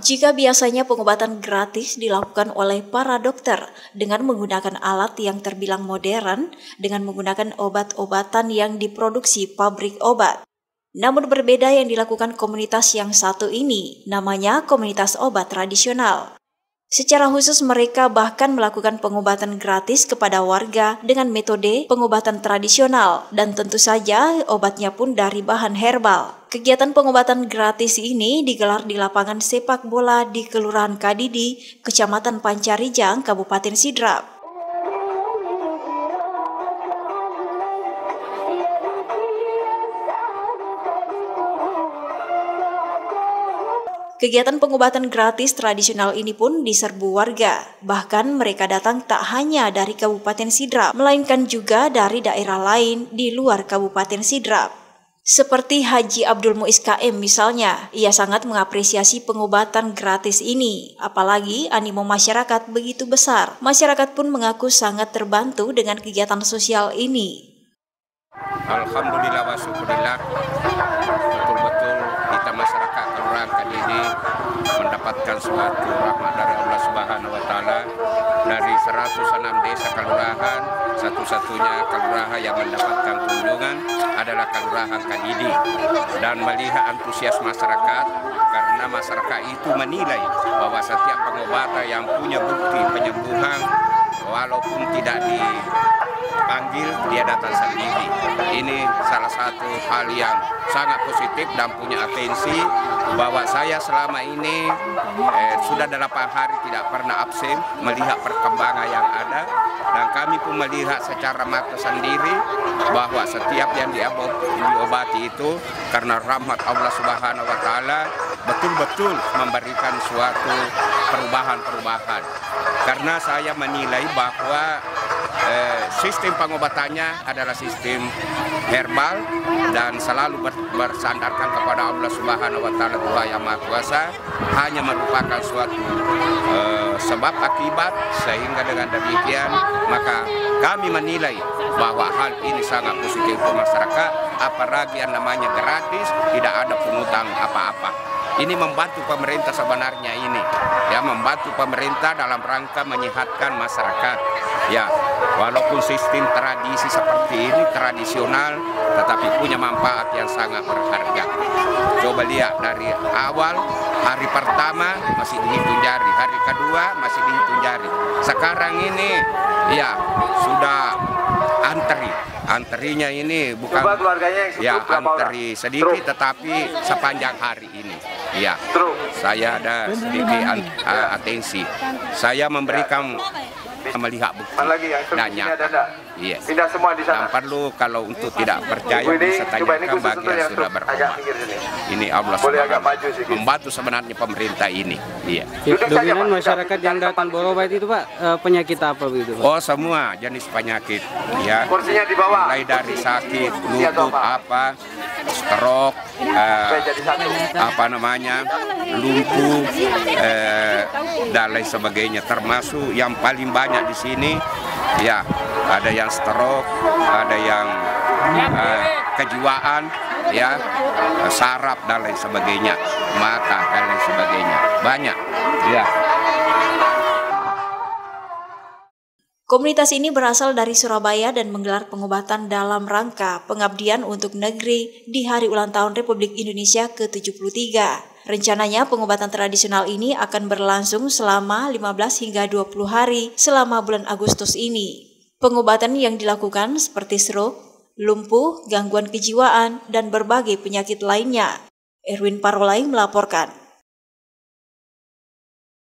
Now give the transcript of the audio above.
Jika biasanya pengobatan gratis dilakukan oleh para dokter dengan menggunakan alat yang terbilang modern dengan menggunakan obat-obatan yang diproduksi pabrik obat. Namun berbeda yang dilakukan komunitas yang satu ini, namanya komunitas obat tradisional. Secara khusus mereka bahkan melakukan pengobatan gratis kepada warga dengan metode pengobatan tradisional dan tentu saja obatnya pun dari bahan herbal. Kegiatan pengobatan gratis ini digelar di lapangan sepak bola di Kelurahan Kadidi, Kecamatan Pancarijang, Kabupaten Sidrap. Kegiatan pengobatan gratis tradisional ini pun diserbu warga. Bahkan mereka datang tak hanya dari Kabupaten Sidrap, melainkan juga dari daerah lain di luar Kabupaten Sidrap. Seperti Haji Abdul Muiz KM misalnya, ia sangat mengapresiasi pengobatan gratis ini. Apalagi animo masyarakat begitu besar. Masyarakat pun mengaku sangat terbantu dengan kegiatan sosial ini. Alhamdulillah wa syukurillah, betul-betul kita masyarakat Kelurahan Kadidi mendapatkan suatu rahmat dari Allah Subhanahu wa Ta'ala. Dari 106 desa kelurahan, satu-satunya kelurahan yang mendapatkan kunjungan adalah Kelurahan Kadidi. Dan melihat antusias masyarakat, karena masyarakat itu menilai bahwa setiap pengobatan yang punya bukti penyembuhan, walaupun tidak dipanggil, dia datang sendiri. Ini salah satu hal yang sangat positif dan punya atensi bahwa saya selama ini sudah 8 hari tidak pernah absen melihat perkembangan yang ada, dan kami pun melihat secara mata sendiri bahwa setiap yang diobati itu karena rahmat Allah Subhanahu wa Ta'ala betul-betul memberikan suatu perubahan-perubahan. Karena saya menilai bahwa sistem pengobatannya adalah sistem herbal dan selalu bersandarkan kepada Allah Subhanahu wa Ta'ala, Tuhan Yang Maha Kuasa, hanya merupakan suatu sebab akibat, sehingga dengan demikian maka kami menilai bahwa hal ini sangat positif untuk masyarakat, apalagi yang namanya gratis, tidak ada pungutan apa-apa. Ini membantu pemerintah sebenarnya ini, ya, membantu pemerintah dalam rangka menyehatkan masyarakat. Ya, walaupun sistem tradisi seperti ini tradisional, tetapi punya manfaat yang sangat berharga. Coba lihat dari awal, hari pertama masih dihitung jari, hari kedua masih dihitung jari. Sekarang ini, ya, sudah antri. Antrinya ini bukan ya antri sedikit, tetapi sepanjang hari ini. Ya, saya ada sedikit atensi. Saya memberikan melihat bukti dan nyata. Iya. Tidak semua di sana. Dan perlu kalau untuk tidak percaya bisa tanyakan bagi yang sudah berobat. Ini Allah Subhanahu membantu sebenarnya pemerintah ini. Iya. Dominan masyarakat yang datang berobat itu Pak, penyakit apa begitu Pak? Oh, semua jenis penyakit. Ya. Mulai dari sakit lutut, stroke, lumpuh, dan lain sebagainya. Termasuk yang paling banyak di sini, ya, ada yang stroke, ada yang kejiwaan, ya, saraf dan lain sebagainya, mata dan lain sebagainya, banyak. Ya. Komunitas ini berasal dari Surabaya dan menggelar pengobatan dalam rangka pengabdian untuk negeri di Hari Ulang Tahun Republik Indonesia ke-73. Rencananya pengobatan tradisional ini akan berlangsung selama 15 hingga 20 hari selama bulan Agustus ini. Pengobatan yang dilakukan seperti stroke, lumpuh, gangguan kejiwaan, dan berbagai penyakit lainnya. Erwin Parolai melaporkan.